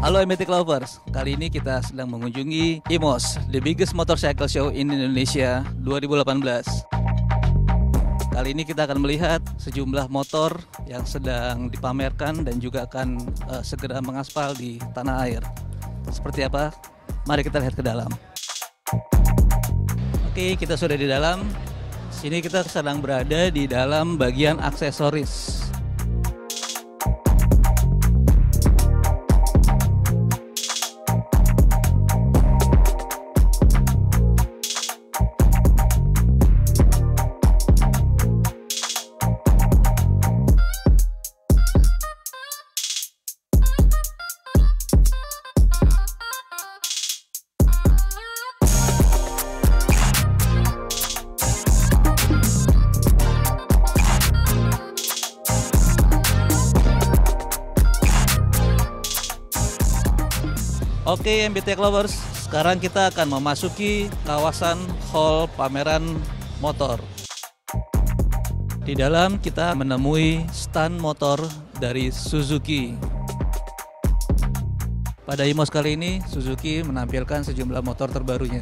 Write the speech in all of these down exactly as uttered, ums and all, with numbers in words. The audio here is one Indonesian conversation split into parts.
Halo M B T Lovers, kali ini kita sedang mengunjungi I M O S, the biggest motorcycle show in Indonesia dua ribu delapan belas. Kali ini kita akan melihat sejumlah motor yang sedang dipamerkan dan juga akan uh, segera mengaspal di tanah air. Seperti apa? Mari kita lihat ke dalam. Oke, kita sudah di dalam. Sini kita sedang berada di dalam bagian aksesoris. Oke M B T Lovers, sekarang kita akan memasuki kawasan hall pameran motor. Di dalam kita menemui stand motor dari Suzuki. Pada I M O S kali ini Suzuki menampilkan sejumlah motor terbarunya.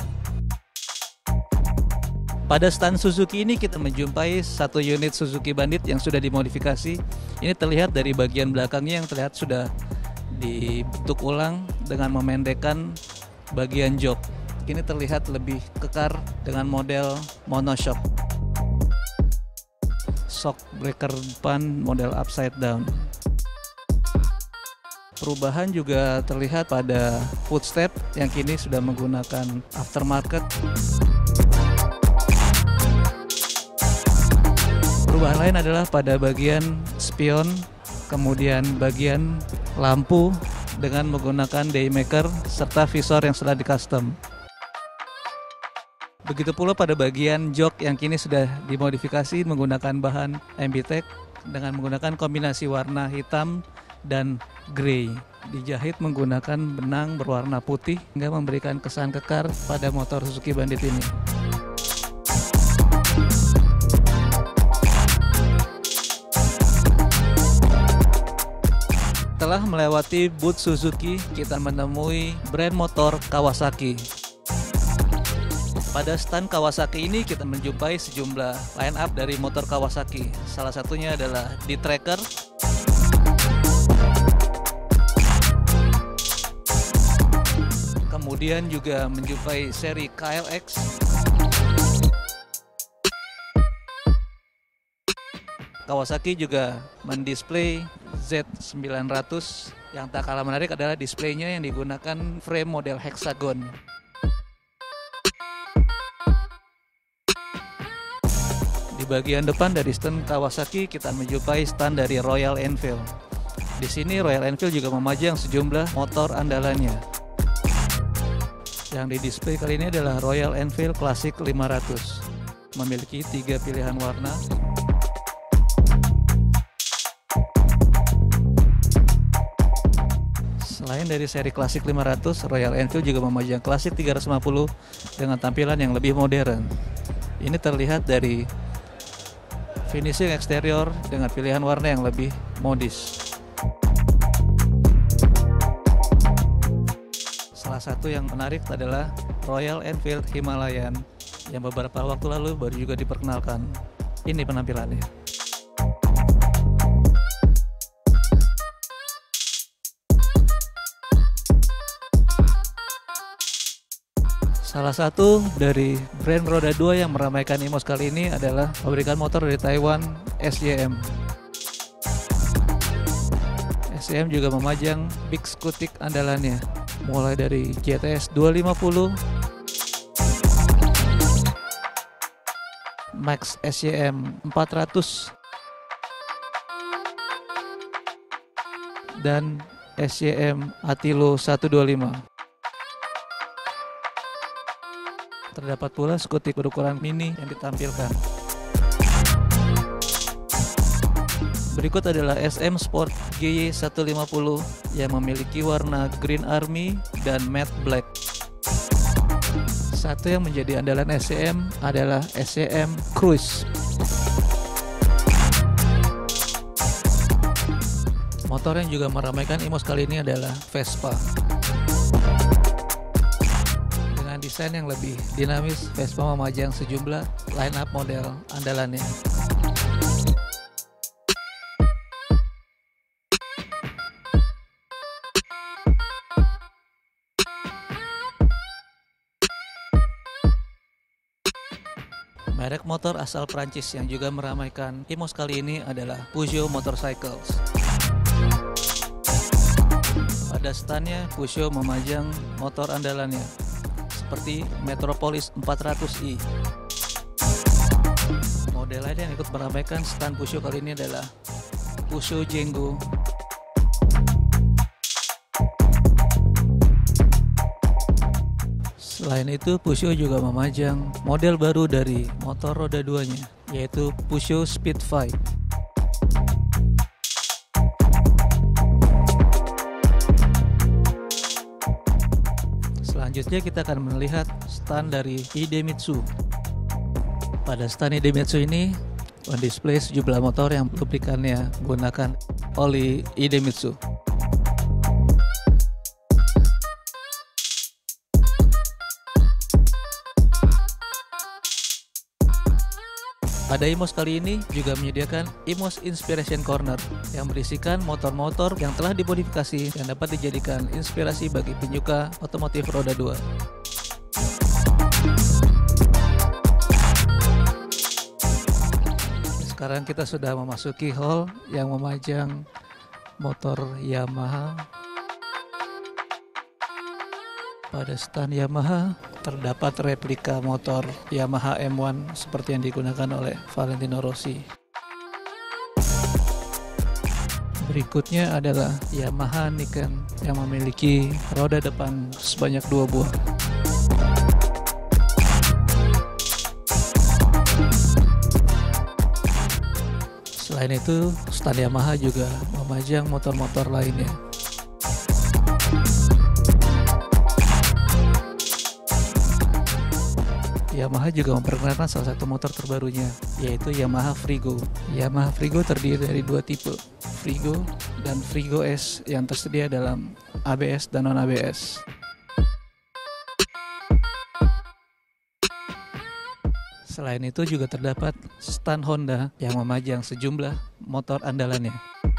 Pada stand Suzuki ini kita menjumpai satu unit Suzuki Bandit yang sudah dimodifikasi. Ini terlihat dari bagian belakangnya yang terlihat sudah dibentuk ulang dengan memendekkan bagian jok. Ini terlihat lebih kekar dengan model monoshock. Shock breaker depan model upside down. Perubahan juga terlihat pada footstep yang kini sudah menggunakan aftermarket. Perubahan lain adalah pada bagian spion, kemudian bagian lampu dengan menggunakan daymaker serta visor yang sudah di custom. Begitu pula pada bagian jok yang kini sudah dimodifikasi menggunakan bahan M B T E C dengan menggunakan kombinasi warna hitam dan grey. Dijahit menggunakan benang berwarna putih hingga memberikan kesan kekar pada motor Suzuki Bandit ini. Setelah melewati booth Suzuki, kita menemui brand motor Kawasaki. Pada stand Kawasaki ini kita menjumpai sejumlah line up dari motor Kawasaki. Salah satunya adalah D-Tracker, kemudian juga menjumpai seri K L X, Kawasaki juga mendisplay Z sembilan ratus. Yang tak kalah menarik adalah displaynya yang digunakan frame model hexagon. Di bagian depan dari stand Kawasaki kita menjumpai stand dari Royal Enfield. Di sini Royal Enfield juga memajang sejumlah motor andalannya. Yang didisplay kali ini adalah Royal Enfield Classic lima ratus. Memiliki tiga pilihan warna. Selain dari seri Classic lima ratus, Royal Enfield juga memajang Classic tiga ratus lima puluh dengan tampilan yang lebih modern. Ini terlihat dari finishing eksterior dengan pilihan warna yang lebih modis. Salah satu yang menarik adalah Royal Enfield Himalayan yang beberapa waktu lalu baru juga diperkenalkan. Ini penampilannya. Salah satu dari brand roda dua yang meramaikan I M O S kali ini adalah pabrikan motor dari Taiwan, S Y M. S Y M juga memajang big skutik andalannya, mulai dari J T S dua lima puluh, Max S Y M empat ratus, dan S Y M Attilo seratus dua puluh lima. Terdapat pula skutik berukuran mini yang ditampilkan. Berikut adalah S M Sport G Y seratus lima puluh yang memiliki warna Green Army dan Matte Black. Satu yang menjadi andalan S Y M adalah S Y M Cruise. Motor yang juga meramaikan IMOS kali ini adalah Vespa. Dengan desain yang lebih dinamis, Vespa memajang sejumlah line up model andalannya. Merek motor asal Prancis yang juga meramaikan IMOS kali ini adalah Peugeot Motorcycles. Pada standnya, Peugeot memajang motor andalannya seperti Metropolis empat ratus i. Model lain yang ikut meramaikan stand Peugeot kali ini adalah Peugeot Janggo. Selain itu, Peugeot juga memajang model baru dari motor roda duanya, yaitu Peugeot Speedfight. Selanjutnya kita akan melihat stand dari Idemitsu. Pada stand Idemitsu ini on display sejumlah motor yang lubrikannya menggunakan oli Idemitsu. Pada IMOS kali ini juga menyediakan IMOS Inspiration Corner yang berisikan motor-motor yang telah dimodifikasi yang dapat dijadikan inspirasi bagi penyuka otomotif roda dua. Sekarang kita sudah memasuki hall yang memajang motor Yamaha. Pada stand Yamaha terdapat replika motor Yamaha M satu seperti yang digunakan oleh Valentino Rossi. Berikutnya adalah Yamaha Niken yang memiliki roda depan sebanyak dua buah. Selain itu, stand Yamaha juga memajang motor-motor lainnya. Yamaha juga memperkenalkan salah satu motor terbarunya, yaitu Yamaha Frigo. Yamaha Frigo terdiri dari dua tipe, Frigo dan Frigo S yang tersedia dalam A B S dan non-A B S. Selain itu juga terdapat stand Honda yang memajang sejumlah motor andalannya.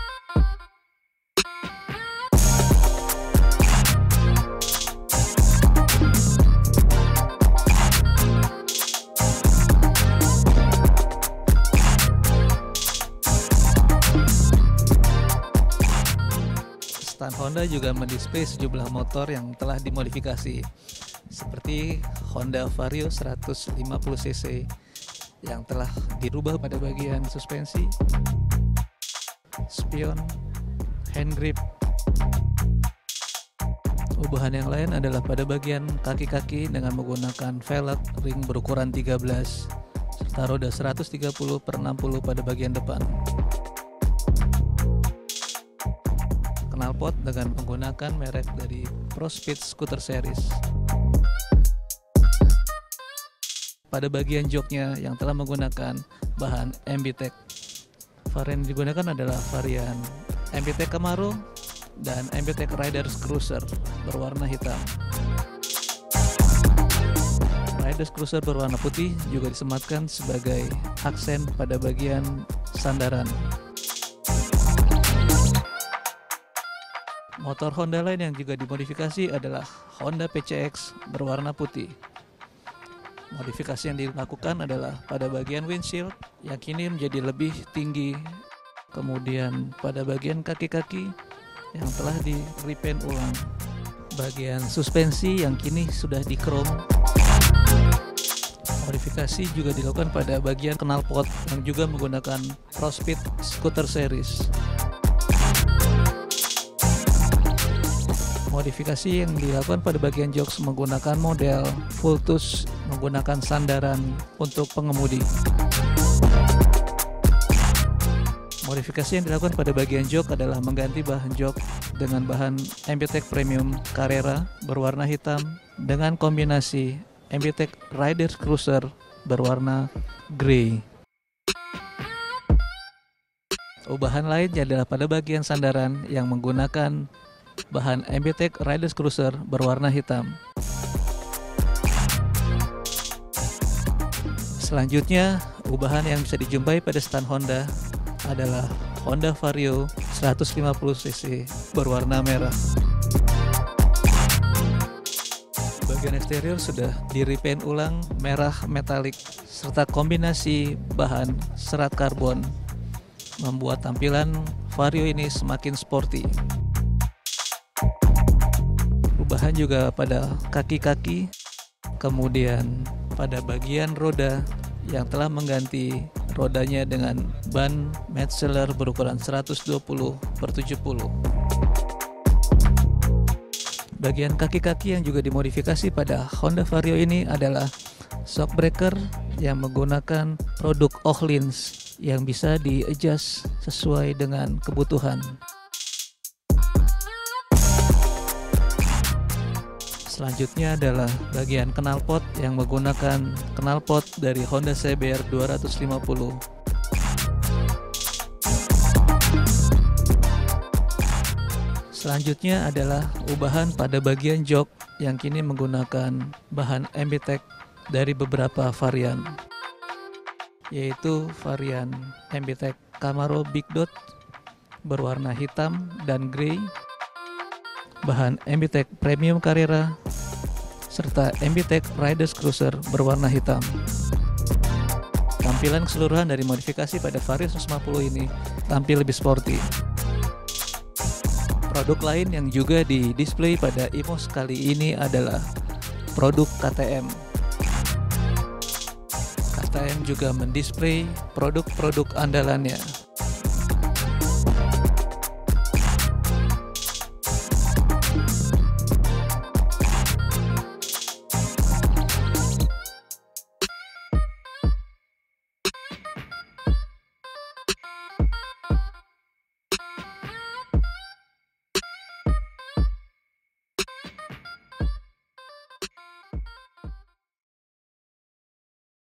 Stand Honda juga mendisplay sejumlah motor yang telah dimodifikasi seperti Honda Vario seratus lima puluh cc yang telah dirubah pada bagian suspensi, spion, hand grip. Ubahan yang lain adalah pada bagian kaki-kaki dengan menggunakan velg ring berukuran tiga belas serta roda seratus tiga puluh per enam puluh pada bagian depan. Knalpot dengan menggunakan merek dari ProSpeed Scooter Series. Pada bagian joknya yang telah menggunakan bahan M B Tech. Varian yang digunakan adalah varian M B Tech Camaro dan M B Tech Riders Cruiser berwarna hitam. Riders Cruiser berwarna putih juga disematkan sebagai aksen pada bagian sandaran. Motor Honda lain yang juga dimodifikasi adalah Honda P C X berwarna putih. Modifikasi yang dilakukan adalah pada bagian windshield yang kini menjadi lebih tinggi, kemudian pada bagian kaki-kaki yang telah di repaint ulang, bagian suspensi yang kini sudah di chrome. Modifikasi juga dilakukan pada bagian knalpot yang juga menggunakan ProSpeed Scooter Series. Modifikasi yang dilakukan pada bagian jok menggunakan model Vultus menggunakan sandaran untuk pengemudi. Modifikasi yang dilakukan pada bagian jok adalah mengganti bahan jok dengan bahan M B Tech Premium Carrera berwarna hitam dengan kombinasi M B Tech Riders Cruiser berwarna grey. Ubahan lainnya adalah pada bagian sandaran yang menggunakan bahan M B T E C Riders Cruiser berwarna hitam. Selanjutnya, ubahan yang bisa dijumpai pada stand Honda adalah Honda Vario seratus lima puluh cc berwarna merah. Bagian eksterior sudah di repaint ulang merah metalik serta kombinasi bahan serat karbon membuat tampilan Vario ini semakin sporty. Ubahan juga pada kaki-kaki, kemudian pada bagian roda yang telah mengganti rodanya dengan ban Metzeler berukuran seratus dua puluh per tujuh puluh. Bagian kaki-kaki yang juga dimodifikasi pada Honda Vario ini adalah shock breaker yang menggunakan produk Öhlins yang bisa di-adjust sesuai dengan kebutuhan. Selanjutnya adalah bagian knalpot yang menggunakan knalpot dari Honda C B R dua ratus lima puluh. Selanjutnya adalah ubahan pada bagian jok yang kini menggunakan bahan M B T E C dari beberapa varian, yaitu varian M B T E C Camaro Big Dot berwarna hitam dan grey, bahan M B T E C Premium Carrera, serta M B T E C Riders Cruiser berwarna hitam. Tampilan keseluruhan dari modifikasi pada Vario seratus lima puluh ini tampil lebih sporty. Produk lain yang juga di display pada Imos kali ini adalah produk K T M. K T M juga mendisplay produk-produk andalannya,